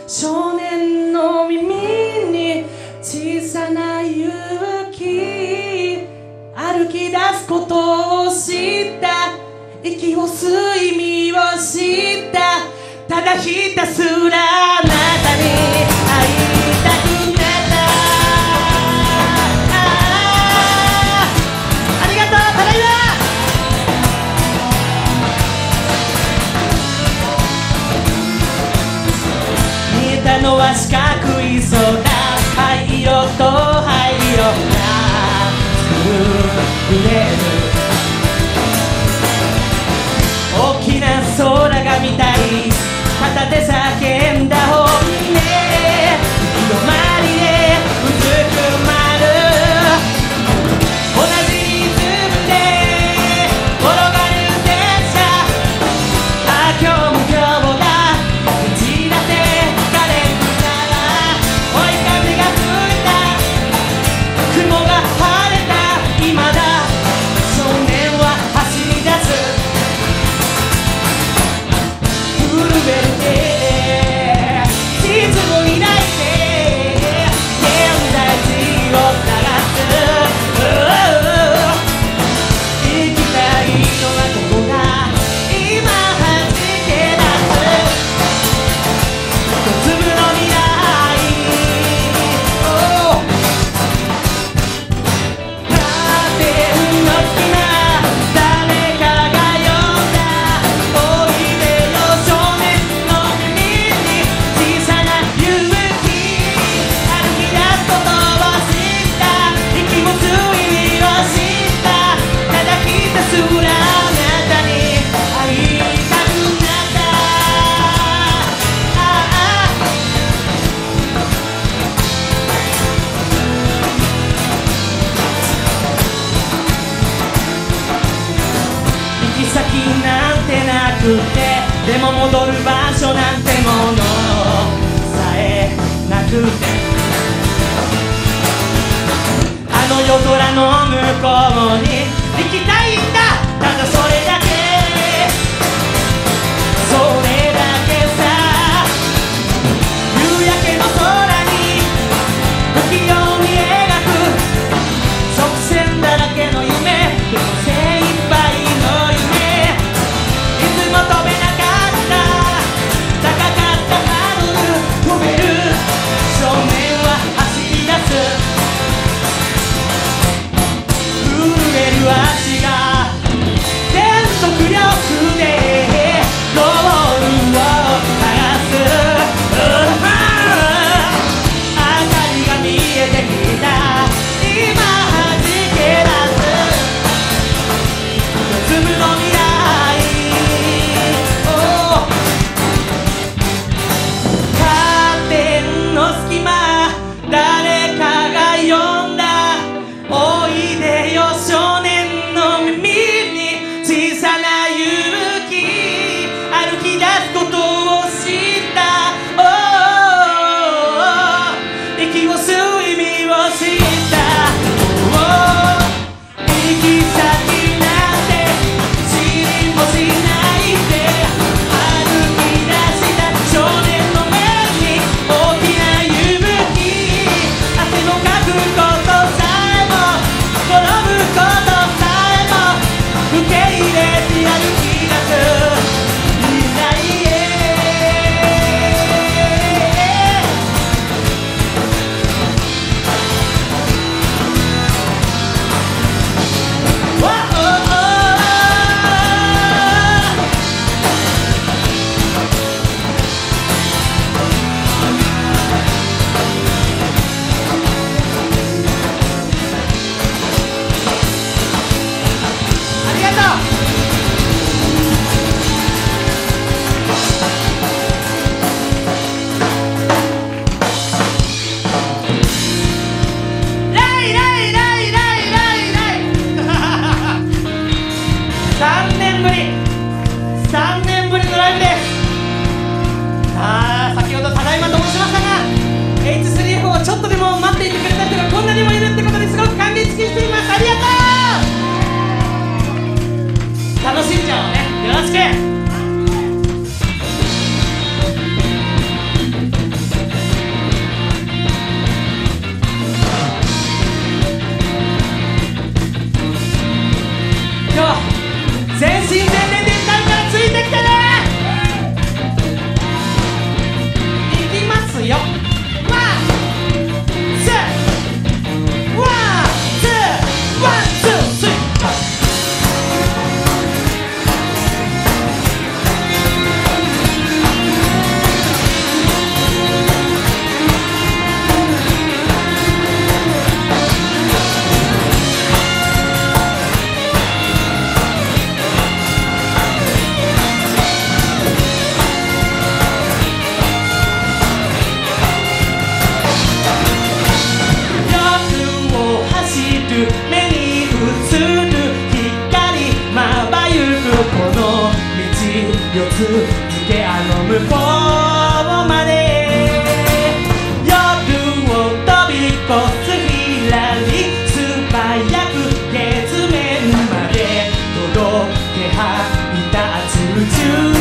少年の耳に小さな勇気、歩き出すことを知った、息を吸う意味を知った、ただひたすらあなたに会いたくなった。ありがとう、ただいま。見えたのは四角い空、灰色と灰色が触れる、大きな空が見たい、片手叫んだ本音、行き止まりでうずくまる、同じリズムで転がる電車、あ、今日も今日だ、打ち出せカレンダー、追い風が吹いた、雲が晴れた今だ、少年は走り出す、震える手で地図を抱いて現在地を探す、行きたいのはここだ、今弾け出す一粒の未来、カーテンの隙間、誰かが呼んだ、おいでよ少年の耳に小さな勇気、歩き出すことを知った、息を吸う意味を知った、ただひたすらあなたに会いたくなった。行き先なんてなくて、でも戻る場所なんてものさえなくて、あの夜空の向こうに行きたいんだ、ただそれだけ、それだけさ、夕焼けの空に不器用に描く直線だらけの夢、でも精一杯の夢、いつも飛べなかった高かったハードル飛べる、少年は走り出す、震える足が全速力でゴールを探す、明かりが見えてきた、今弾け出す一粒の未来、カーテンの隙間、誰かが呼んだ、おいでよ少年の耳に小さな勇気、歩き出すことを知った、息を吸う意味を知った、行き先なんて知りもしないで歩き出した少年の目に大きな勇気、汗のかくことさえも転ぶことさえも受け入れて歩き出す未来へ。わおありがとう。ライライライライライライ3年ぶり3年ぶりのライブです。さあ、先ほどただいまと申しましたが H3F をちょっとでも待っていてくれた人がこんなにもいるってことですごく感激しています。ありがとう。楽しんじゃおうね。よろしく。 四つ付けあの向こうまで夜を飛び越すひらり素早く月面まで届けはった宇宙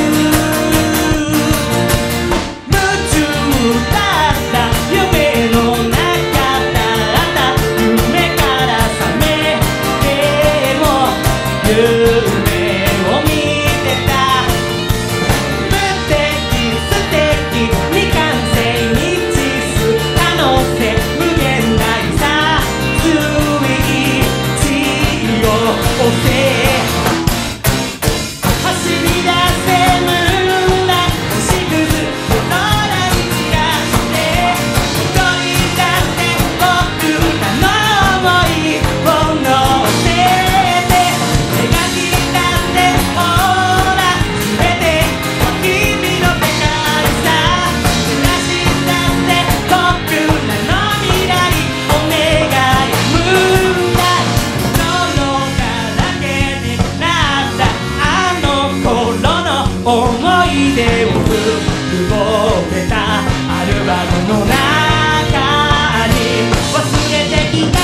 夢中だった夢の中だった夢から覚めても夢を見てた無敵素敵未完成未知数可能性無限大さスイッチを押せ走り出せムーンライト星屑のらに散らして一人だって僕らの想いを乗せて描き出せほら全て君の世界さ照らし出せ僕らの未来お願いムーンライト泥だらけになったあの頃の思い出を潤ってたアルバムの中に忘れてきた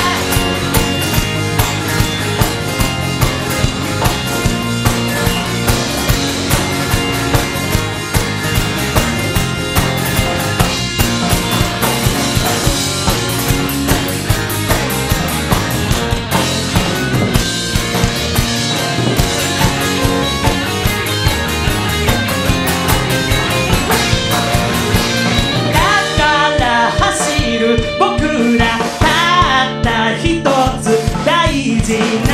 だから走る僕らたった一つ大事な